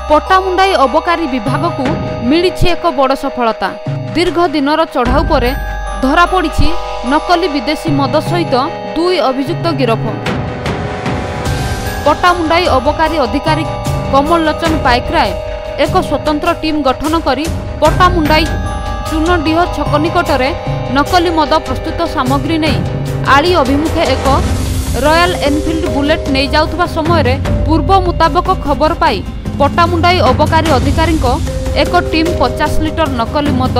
पट्टामुंडाई अबकारी विभाग को मिली एक बड़ सफलता। दीर्घ दिनर चढ़ाऊ पर धरा पड़ी नकली विदेशी मद सहित 2 अभियुक्त गिरफ। पट्टामुंडाई अबकारी अधिकारी कमल लोचन पाइकराय एक स्वतंत्र टीम गठन कर पट्टामुंडाई चूनडीह छक निकटर नकली मद प्रस्तुत सामग्री नहीं आली अभिमुखे एक रॉयल एनफिल्ड बुलेट नहीं जाउथबा समय पूर्व मुताबक खबर पाई पट्टामुंडाई अबकारी अधिकारी एक टीम 50 लिटर नकली मद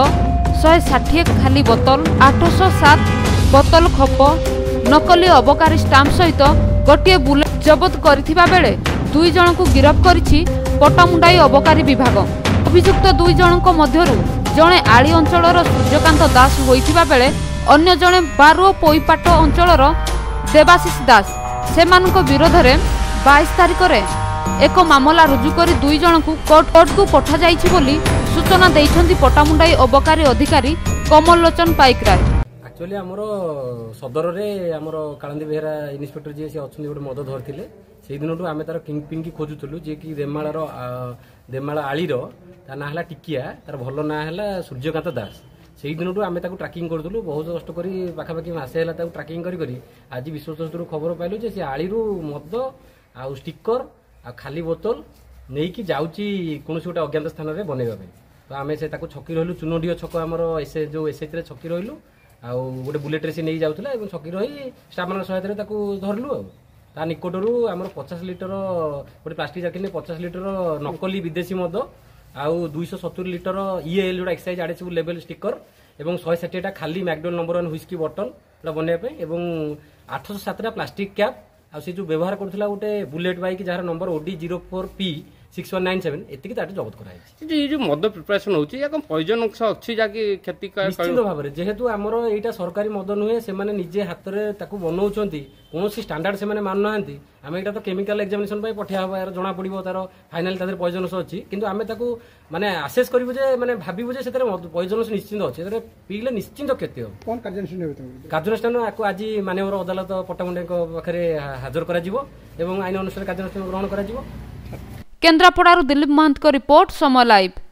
160 खाली बोतल 807 बोतल खप नकली अबकारी स्टाम्प सहित गोटे बुलेट जबत करथिबा बेले 2 जन को गिरफ्त करिछि पट्टामुंडाई अबकारी विभाग। अभियुक्त 2 जनक मध्यरु जणे आली अंचलर सूर्यकांत दास होइथिबा बेले अन्य जणे बारो पोईपाट अंचलर देवाशीष दास सेमानक विरोध में 22 तारिख रे एक मामला रुजु कर 2 जन को कोर्ट को पठा जाइछि बोली सूचना देइछन्ति पट्टामुंडाई अबकारी अधिकारी कमल लोचन पाइकराय। एक्चुअली हमरो सदर रे हमरो कालंदी बेहरा इन्स्पेक्टर जी से अछन्ति गोटे मद धरथिले सेहि दिनटू आमे तार किंग पिंग की खोजुतलु जे कि देमाळा आलीर ता ना हला टिकिया तार भलो ना हला सूर्यकांत दास। सेहि दिनटू आमे ताकू ट्रैकिंग करदलु बहुत कष्ट करी पाखापाखि मासे हला ताकू ट्रैकिंग करी आज विश्वस्तरु खबर पाइलु जे से आलीरू मद आ स्टिकर आ खाली बोतल नहीं कि जाउची कोनोसी गोटे अज्ञात स्थान रे बनेबा पे तो आमे से ताकू छकी रहलु चुनडीह छक हमरो एसए जो एसएच रे छकी रहलु आ गोटे बुलेट रे से नहीं जाउथला एवं छकी रही स्टाफ मान सहायता रे ताकू धरलु आ ता निकटरू हमरो 50 लिटर गोटे प्लास्टिक जाकिने 50 लिटर नकली विदेशी मद आउ 270 लिटर ईएल जोटा एक्साइज एडहेसिव लेवल स्टिकर एवं 160 टा खाली मैकडोल नंबर 1 व्हिस्की बोतल बनेबा पे एवं 807 टा प्लास्टिक कैप आ से जो व्यवहार करथिला गोटे बुलेट बाइक जार नंबर OD 04P 6197 एतिकी ताटे जब्त कराई जे जो मद प्रिपरेशन होची या कम पॉइजन अंश अछि जाकी खेती का निश्चित भाव रे जेहेतु हमरो एटा सरकारी मद नुहे से माने निजे हाथ रे ताकू बनौचंती कोनोसी स्टैंडर्ड से माने मान नाहंती आमे एटा तो केमिकल एग्जामिनेशन पय पठिया हबा यार जणा पडिबो तार फाइनल तादर पॉइजन अंश अछि किंतु आमे ताकू माने असेस करबो जे माने भाबिबो जे सेतरे पॉइजन अंश निश्चित अछि सेतरे पीले निश्चित क्षति हो कोन कार्यानुष्ठान हेबे त कार्यानुष्ठान आकु आज माननीय अदालत पट्टामुंडाई को पाखरे हाजर करा जिवो एवं आईन अनुसार कार्यानुष्ठान ग्रहण करा जिवो। केन्द्रापड़ारू दिलीप महंत को रिपोर्ट समय लाइव।